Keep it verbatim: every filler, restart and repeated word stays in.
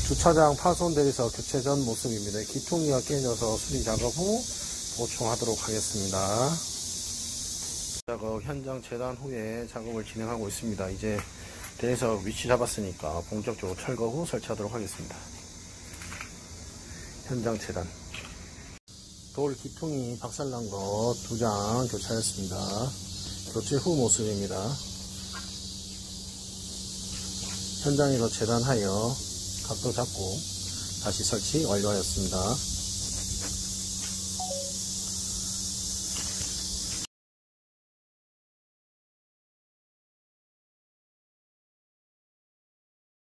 주차장 파손 대리석 교체 전 모습입니다. 기통이가 깨져서 수리 작업 후 보충하도록 하겠습니다. 작업 현장 재단 후에 작업을 진행하고 있습니다. 이제 대리석 위치 잡았으니까 본격적으로 철거 후 설치하도록 하겠습니다. 현장 재단. 돌 기통이 박살난 거 두 장 교체하였습니다. 교체 후 모습입니다. 현장에서 재단하여 각도 잡고 다시 설치 완료하였습니다.